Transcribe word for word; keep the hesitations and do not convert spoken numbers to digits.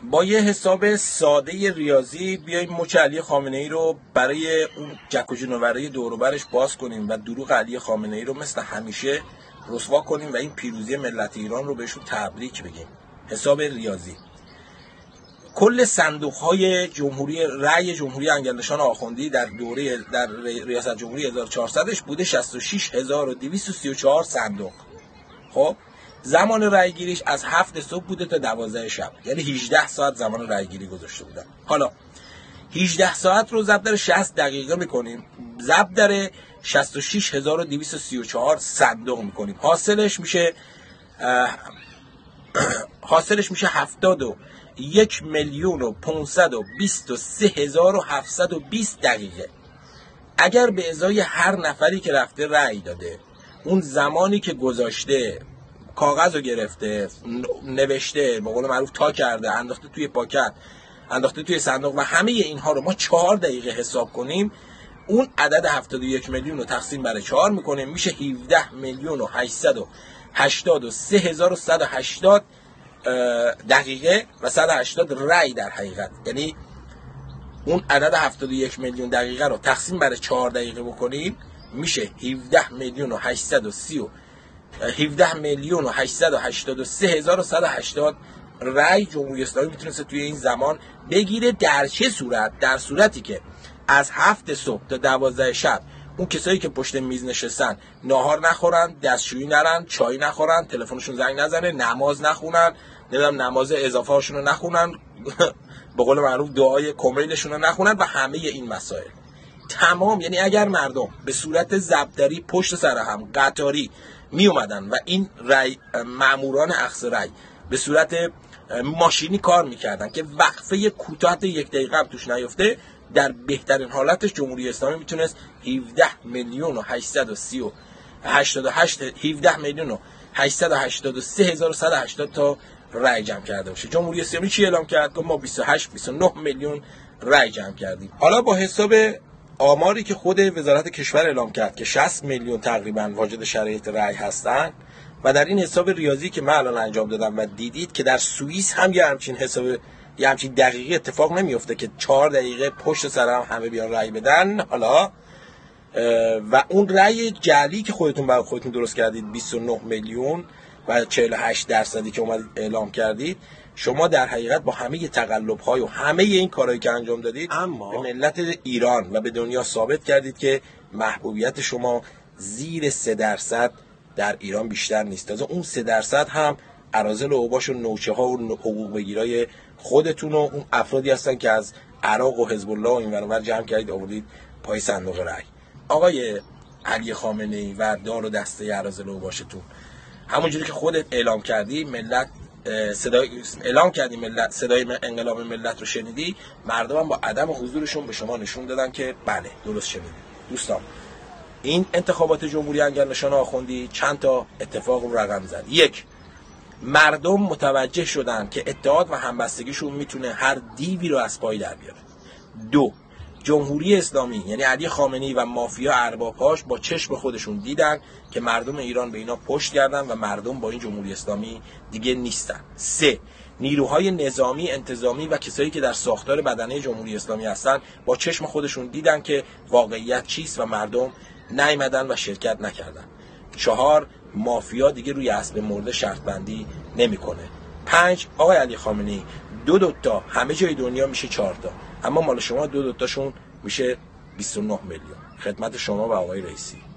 با یه حساب ساده ریاضی بیایم مچ علی خامنه ای رو برای اون جک و جونوره دور و برش باز کنیم و دروغ علی خامنه ای رو مثل همیشه رسوا کنیم و این پیروزی ملت ایران رو بهشون تبریک بگیم. حساب ریاضی: کل صندوق‌های جمهوری رأی جمهوری انگلستان آخوندی در دوره در ریاست جمهوری هزار و چهارصدش بوده شصت و شش هزار و دویست و سی و چهار صندوق. خب زمان رأی گیریش از هفت صبح بوده تا دوازده شب، یعنی هجده ساعت زمان رأی گیری گذاشته بودن. حالا هجده ساعت رو ضرب در شصت دقیقه میکنیم، ضرب در شصت و شش هزار و دویست و سی و چهار صندوق میکنیم، حاصلش میشه حاصلش میشه هفتاد و یک میلیون و پانصد و بیست و سه هزار و هفتصد و بیست دقیقه. اگر به ازای هر نفری که رفته رأی داده اون زمانی که گذاشته کاغذ رو گرفته نوشته به قول معروف تا کرده انداخته توی پاکت انداخته توی صندوق و همه اینها رو ما چهار دقیقه حساب کنیم، اون عدد هفتاد و یک میلیون رو تقسیم بر چهار میکنیم، میشه هفده میلیون و هشتصد و هشتاد و سه هزار و صد و هشتاد دقیقه و صد و هشتاد رأی در حقیقت. یعنی اون عدد هفتاد و یک میلیون دقیقه رو تقسیم بر چهار دقیقه بکنیم میشه هفده میلیون و هشتصد و سی و هفده میلیون و هشتصد و هشتاد و سه هزار و صد و هشتاد رأی جمهوری اسلامی میتونسته توی این زمان بگیره. در چه صورت؟ در صورتی که از هفت صبح تا دوازده شب اون کسایی که پشت میز نشستن ناهار نخورن، دستشویی نرن، چای نخورن، تلفنشون زنگ نزنه، نماز نخونن، نمیدونم نماز اضافه هاشون رو نخونن، به قول معروف دعای کمیلشون رو نخونن و همه این مسائل تمام. یعنی اگر مردم به صورت ضبطدری پشت سر هم قطاری می اومدن و این رای ماموران اخذ رای به صورت ماشینی کار میکردن که وقفه کوتاه یک دقیقه هم توش نیفته، در بهترین حالتش جمهوری اسلامی میتونست هفده میلیون و هشتصد و سی و هشتاد و هشت هفده میلیون و هشتصد و هشتاد و سه هزار و صد و هشتاد تا رای جمع کرده باشه. جمهوری اسلامی چی اعلام کرد؟ که ما بیست و هشت بیست و نه میلیون رای جمع کردیم. حالا با حساب آماری که خود وزارت کشور اعلام کرد که شصت میلیون تقریبا واجد شرایط رای هستن و در این حساب ریاضی که من الان انجام دادم و دیدید که در سوئیس هم یه همچین حساب یه همچین دقیقی اتفاق نمیفته که چهار دقیقه پشت سر هم همه بیان رای بدن. حالا و اون رای جعلی که خودتون برای خودتون درست کردید بیست و نه میلیون و چهل و هشت درصدی که اومدید اعلام کردید، شما در حقیقت با همه تقلب‌های و همه این کارهایی که انجام دادید اما به ملت ایران و به دنیا ثابت کردید که محبوبیت شما زیر سه درصد در ایران بیشتر نیست. تازه اون سه درصد هم اراذل و اوباش و نوچه ها و حقوق بگیرای خودتون و اون افرادی هستن که از عراق و حزب الله و این ور اون ور جمع کردید آوردید پای صندوق رای. آقای علی خامنه ای و دار و دسته اراذل و اوباشتون، همونجوری که خودت اعلام کردی ملت صدای اعلام کردی ملت صدای انقلاب ملت رو شنیدی، مردم هم با عدم حضورشون به شما نشون دادن که بله درست شنیدید. دوستان، این انتخابات جمهوری انگلستان آخوندی چند تا اتفاق رو رقم زد. یک، مردم متوجه شدن که اتحاد و همبستگیشون میتونه هر دیوی رو از پای در بیاره. دو، جمهوری اسلامی یعنی علی خامنه‌ای و مافیا ارباب‌هاش با چشم خودشون دیدن که مردم ایران به اینا پشت کردن و مردم با این جمهوری اسلامی دیگه نیستن. سه، نیروهای نظامی، انتظامی و کسایی که در ساختار بدنه جمهوری اسلامی هستن با چشم خودشون دیدن که واقعیت چیست و مردم نیامدن و شرکت نکردن. چهار، مافیا دیگه روی اسب مرده شرط بندی نمیکنه. پنج، آقای علی خامنه‌ای دو دوتا همه جای دنیا میشه چهار تا، اما مال شما دو دوتاشون میشه بیست و نه میلیون. خدمت شما و آقای رئیسی.